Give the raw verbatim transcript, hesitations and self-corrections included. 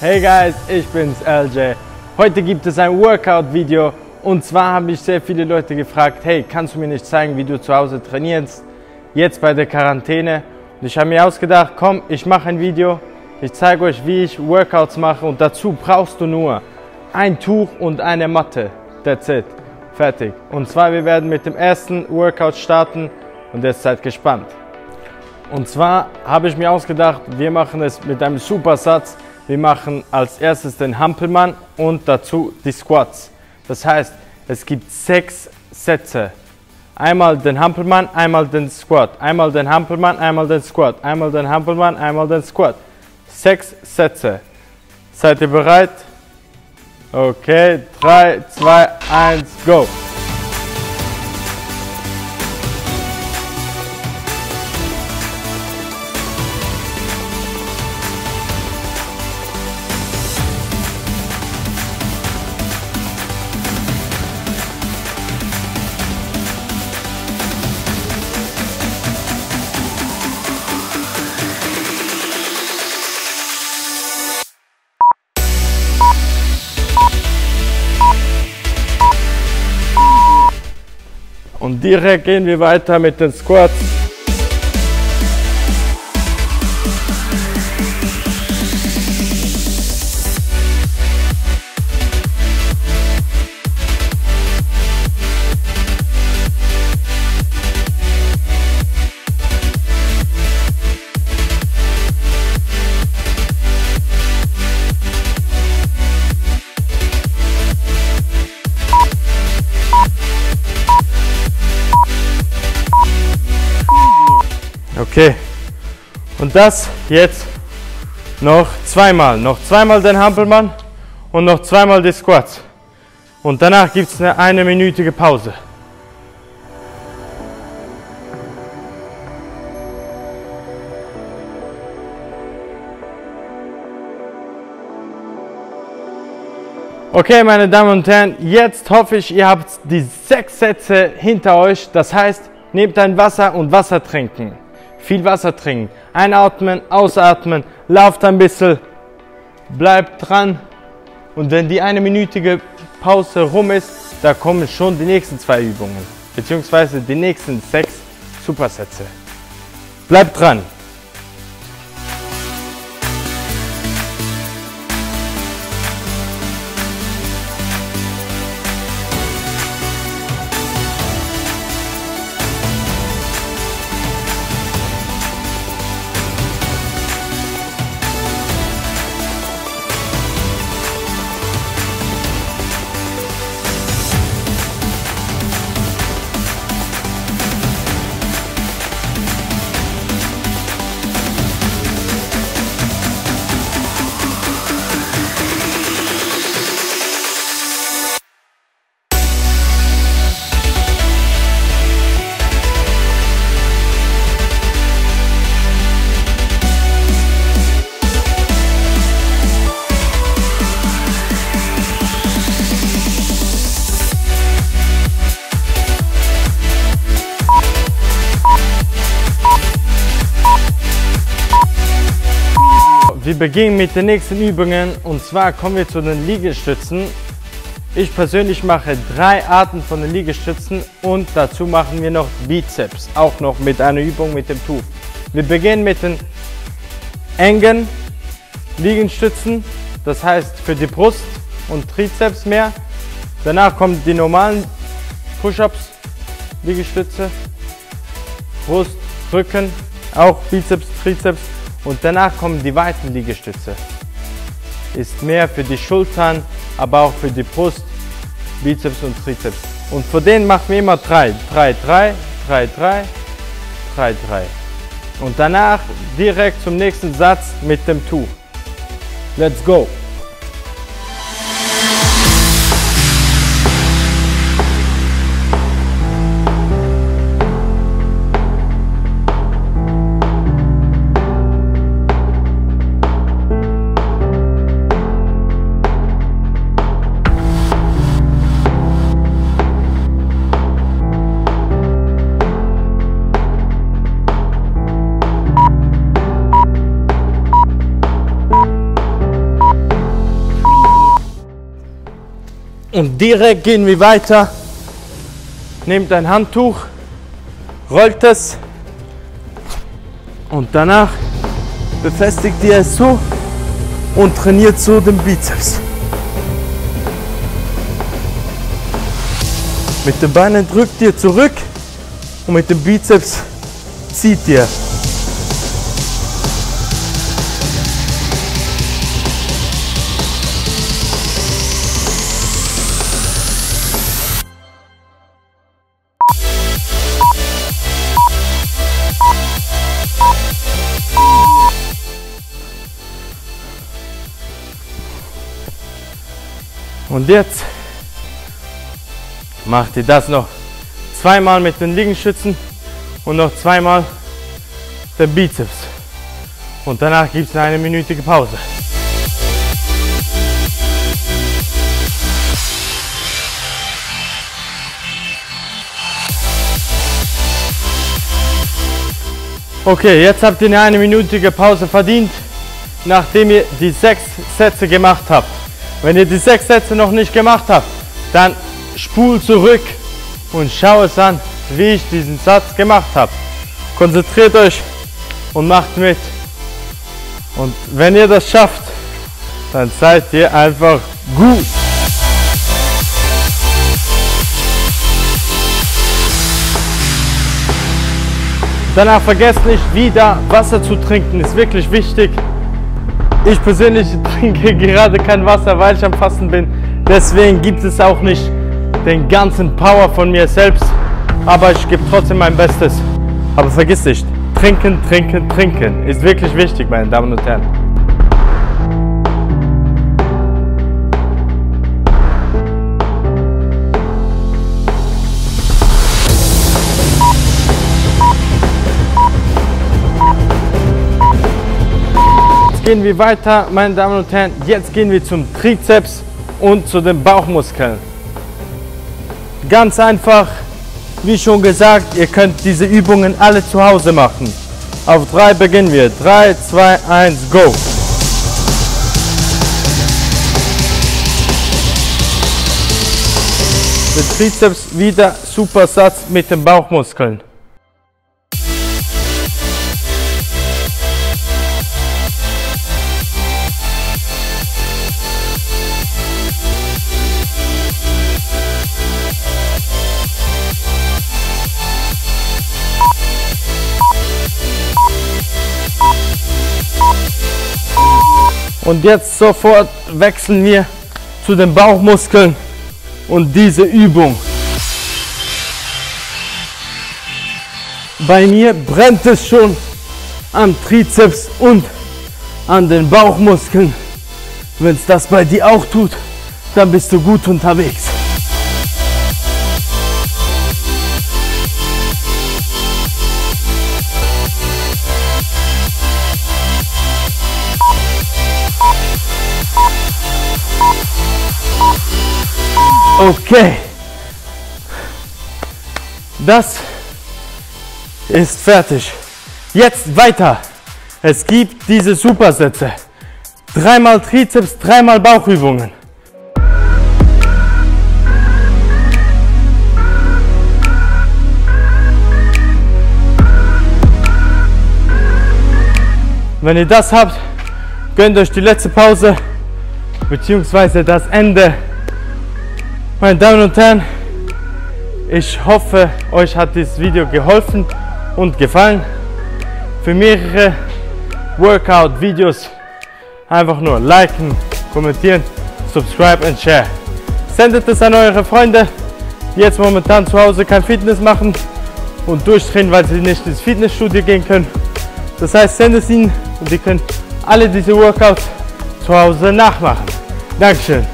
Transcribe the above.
Hey guys, ich bin's L J. Heute gibt es ein Workout-Video und zwar haben mich sehr viele Leute gefragt, hey, kannst du mir nicht zeigen, wie du zu Hause trainierst, jetzt bei der Quarantäne? Und ich habe mir ausgedacht, komm, ich mache ein Video, ich zeige euch, wie ich Workouts mache und dazu brauchst du nur ein Tuch und eine Matte. That's it. Fertig. Und zwar, wir werden mit dem ersten Workout starten und jetzt seid gespannt. Und zwar habe ich mir ausgedacht, wir machen es mit einem Supersatz. Wir machen als erstes den Hampelmann und dazu die Squats. Das heißt, es gibt sechs Sätze. Einmal den Hampelmann, einmal den Squat. Einmal den Hampelmann, einmal den Squat. Einmal den Hampelmann, einmal den Squat. Sechs Sätze. Seid ihr bereit? Okay, drei, zwei, eins, go! Und direkt gehen wir weiter mit den Squats. Okay, und das jetzt noch zweimal. Noch zweimal den Hampelmann und noch zweimal die Squats. Und danach gibt es eine einminütige Pause. Okay, meine Damen und Herren, jetzt hoffe ich, ihr habt die sechs Sätze hinter euch. Das heißt, nehmt ein Wasser und Wasser trinken. Viel Wasser trinken, einatmen, ausatmen, lauft ein bisschen, bleibt dran und wenn die einminütige Pause rum ist, da kommen schon die nächsten zwei Übungen, beziehungsweise die nächsten sechs Supersätze. Bleibt dran! Wir beginnen mit den nächsten Übungen und zwar kommen wir zu den Liegestützen. Ich persönlich mache drei Arten von den Liegestützen und dazu machen wir noch Bizeps, auch noch mit einer Übung mit dem Tuch. Wir beginnen mit den engen Liegestützen, das heißt für die Brust und Trizeps mehr. Danach kommen die normalen Push-Ups, Liegestütze, Brust, Rücken, auch Bizeps, Trizeps. Und danach kommen die weiten Liegestütze. Ist mehr für die Schultern, aber auch für die Brust, Bizeps und Trizeps. Und für den machen wir immer drei. drei, drei, drei, drei, drei, drei. Und danach direkt zum nächsten Satz mit dem Tuch. Let's go! Und direkt gehen wir weiter. Nehmt ein Handtuch, rollt es und danach befestigt ihr es so und trainiert so den Bizeps. Mit den Beinen drückt ihr zurück und mit dem Bizeps zieht ihr. Und jetzt macht ihr das noch zweimal mit den Liegestützen und noch zweimal den Bizeps. Und danach gibt es eine minütige Pause. Okay, jetzt habt ihr eine einminütige Pause verdient, nachdem ihr die sechs Sätze gemacht habt. Wenn ihr die sechs Sätze noch nicht gemacht habt, dann spul zurück und schau es an, wie ich diesen Satz gemacht habe. Konzentriert euch und macht mit. Und wenn ihr das schafft, dann seid ihr einfach gut. Danach vergesst nicht, wieder Wasser zu trinken, ist wirklich wichtig. Ich persönlich trinke gerade kein Wasser, weil ich am Fasten bin. Deswegen gibt es auch nicht den ganzen Power von mir selbst. Aber ich gebe trotzdem mein Bestes. Aber vergiss nicht, trinken, trinken, trinken ist wirklich wichtig, meine Damen und Herren. Gehen wir weiter, meine Damen und Herren. Jetzt gehen wir zum Trizeps und zu den Bauchmuskeln. Ganz einfach, wie schon gesagt, ihr könnt diese Übungen alle zu Hause machen. Auf drei beginnen wir. drei, zwei, eins, go! Der Trizeps wieder super Satz mit den Bauchmuskeln. Und jetzt sofort wechseln wir zu den Bauchmuskeln und diese Übung. Bei mir brennt es schon am Trizeps und an den Bauchmuskeln. Wenn es das bei dir auch tut, dann bist du gut unterwegs. Okay, das ist fertig. Jetzt weiter. Es gibt diese Supersätze. Dreimal Trizeps, dreimal Bauchübungen. Wenn ihr das habt, gönnt euch die letzte Pause bzw. das Ende. Meine Damen und Herren, ich hoffe, euch hat dieses Video geholfen und gefallen. Für mehrere Workout-Videos einfach nur liken, kommentieren, subscribe und share. Sendet es an eure Freunde, die jetzt momentan zu Hause kein Fitness machen und durchdrehen, weil sie nicht ins Fitnessstudio gehen können. Das heißt, sendet es ihnen und die können alle diese Workouts zu Hause nachmachen. Dankeschön.